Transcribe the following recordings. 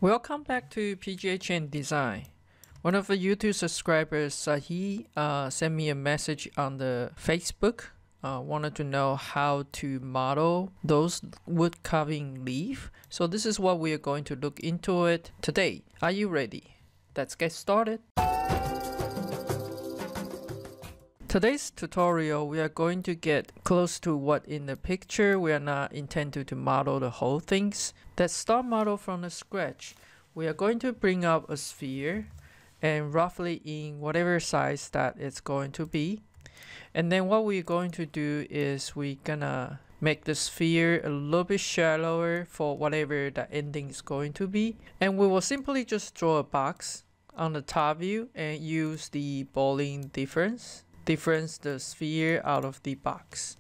Welcome back to PGA Chen Design. One of the YouTube subscribers, he sent me a message on the Facebook. Wanted to know how to model those wood carving leaf. So this is what we are going to look into it today. Are you ready? Let's get started. Today's tutorial, we are going to get close to what in the picture. We are not intended to model the whole things. Let's start model from the scratch. We are going to bring up a sphere and roughly in whatever size that it's going to be. And then what we're going to do is we're gonna make the sphere a little bit shallower for whatever the ending is going to be. And we will simply just draw a box on the top view and use the bowling difference the sphere out of the box.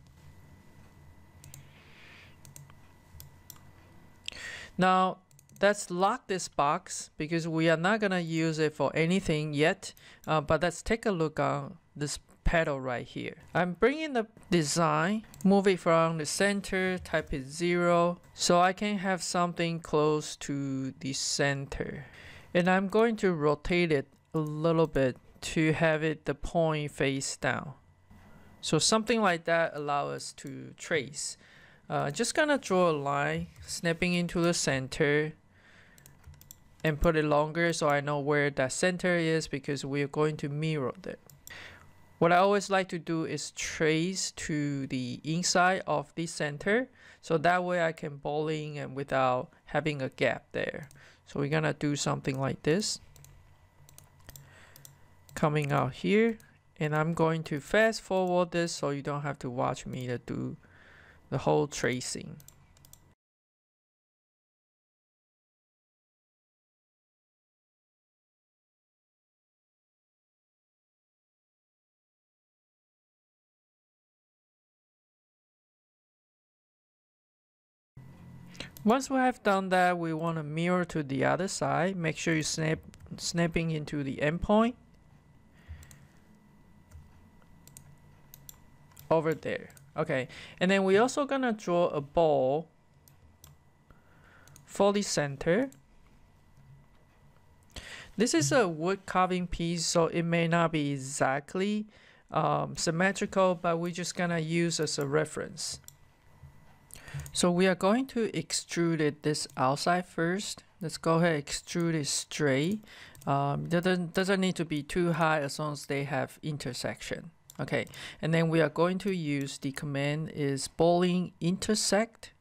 Now let's lock this box because we are not gonna use it for anything yet, but let's take a look on this pedal right here. I'm bringing the design, move it from the center, type it 0 so I can have something close to the center, and I'm going to rotate it a little bit to have it the point face down. So something like that allows us to trace. Just gonna draw a line, snapping into the center and put it longer so I know where that center is because we are going to mirror that. What I always like to do is trace to the inside of the center so that way I can bowling and without having a gap there. So we're gonna do something like this. Coming out here, and I'm going to fast forward this so you don't have to watch me to do the whole tracing. Once we have done that, we want to mirror to the other side. Make sure you snapping into the endpoint over there. Okay, and then we also gonna draw a ball for the center. This is a wood carving piece, so it may not be exactly symmetrical, but we're just gonna use as a reference. So we are going to extrude it this outside first. Let's go ahead and extrude it straight. Doesn't need to be too high as long as they have intersection. Okay, and then we are going to use the command is bowling intersect,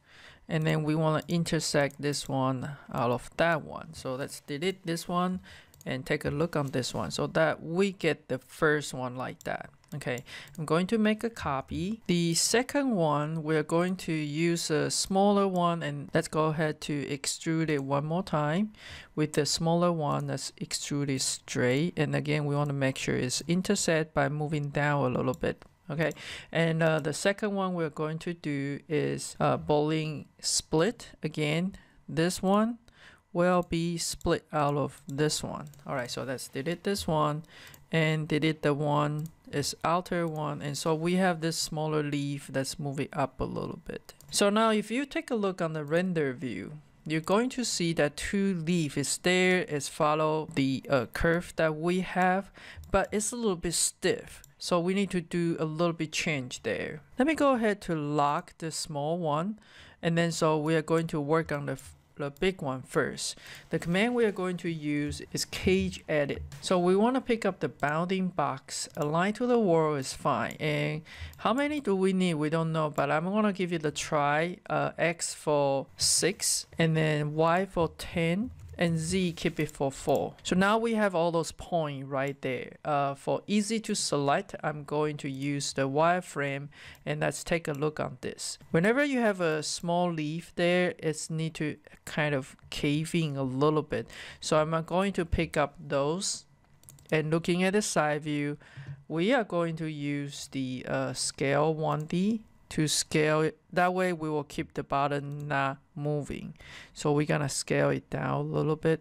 and then we want to intersect this one out of that one. So let's delete this one and take a look on this one so that we get the first one like that. Okay, I'm going to make a copy. The second one, we're going to use a smaller one, and let's go ahead to extrude it one more time with the smaller one. Let's extrude it straight, and again we want to make sure it's intersect by moving down a little bit. Okay, and the second one we're going to do is bowling split. Again, this one will be split out of this one. All right, so let's delete this one and delete the one is outer one, and so we have this smaller leaf that's moving up a little bit. So now if you take a look on the render view, you're going to see that two leaf is there, is follow the curve that we have, but it's a little bit stiff. So we need to do a little bit change there. Let me go ahead to lock the small one, and then so we are going to work on the big one first. The command we are going to use is cage edit. So we want to pick up the bounding box. Align to the wall is fine. And how many do we need? We don't know, but I'm going to give you the try. X for 6, and then Y for 10, and Z keep it for 4. So now we have all those points right there. For easy to select, I'm going to use the wireframe, and let's take a look on this. Whenever you have a small leaf there, it's need to kind of cave in a little bit. So I'm going to pick up those, and looking at the side view, we are going to use the scale 1D to scale it. That way we will keep the bottom not moving. So we're gonna scale it down a little bit.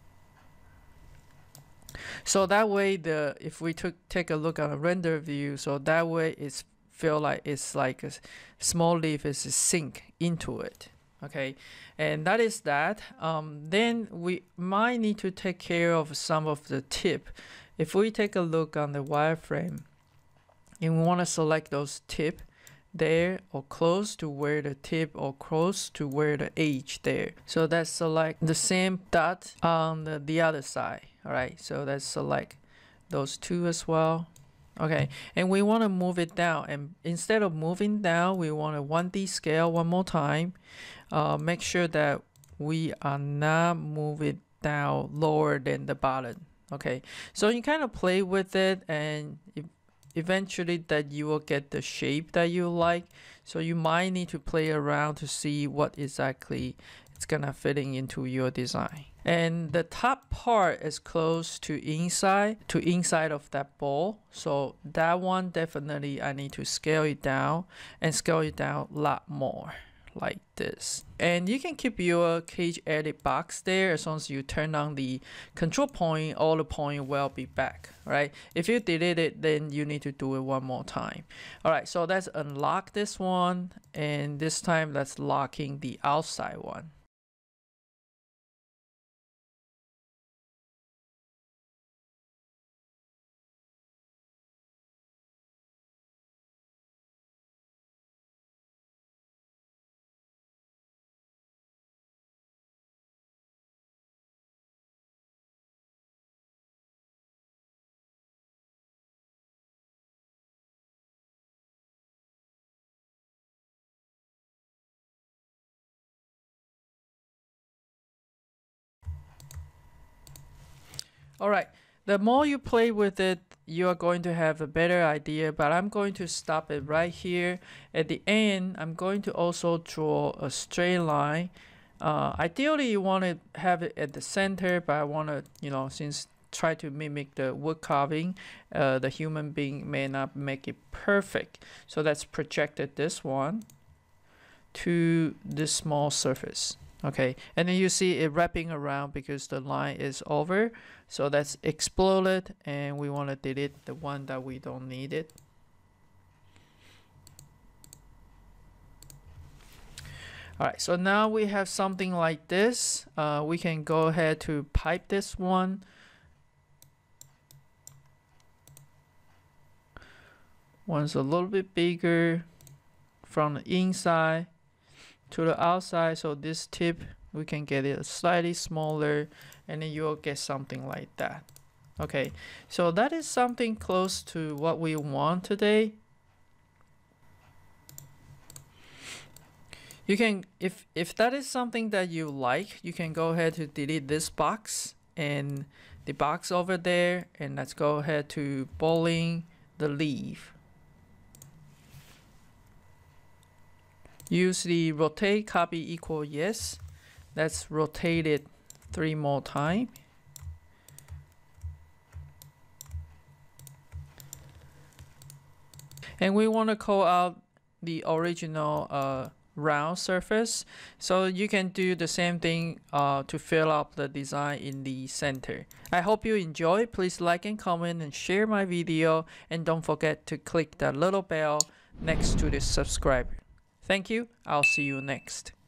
So that way if we take a look on a render view, so that way it's feel like it's like a small leaf is sink into it. Okay, and that is that. Then we might need to take care of some of the tip. If we take a look on the wireframe and we want to select those tip there or close to where the tip or close to where the edge there. So let's select the same dot on the other side. All right, so let's select those two as well. Okay, and we want to move it down, and instead of moving down, we want to 1D scale one more time. Make sure that we are not moving down lower than the bottom. Okay, so you kind of play with it, and eventually that you will get the shape that you like. So you might need to play around to see what exactly it's gonna fitting into your design. And the top part is close to inside of that ball. So that one definitely I need to scale it down and scale it down a lot more like this. And you can keep your cage edit box there as long as you turn on the control point, all the point will be back, right? If you delete it, then you need to do it one more time. All right, so let's unlock this one, and this time let's locking the outside one. All right, the more you play with it, you are going to have a better idea, but I'm going to stop it right here. At the end, I'm going to also draw a straight line. Ideally, you want to have it at the center, but I want to, since try to mimic the wood carving, the human being may not make it perfect. So let's project this one to this small surface. Okay, and then you see it wrapping around because the line is over. So let's explode it, and we want to delete the one that we don't need it. All right, so now we have something like this. We can go ahead to pipe this one. One's a little bit bigger from the inside to the outside, so this tip we can get it slightly smaller, and then you'll get something like that. Okay, so that is something close to what we want today. You can, if that is something that you like, you can go ahead to delete this box and the box over there, and let's go ahead to bowling the leaf. Use the rotate copy equal yes. Let's rotate it 3 more times. And we want to call out the original round surface. So you can do the same thing to fill up the design in the center. I hope you enjoy. Please like and comment and share my video. And don't forget to click that little bell next to the subscribe. Thank you. I'll see you next.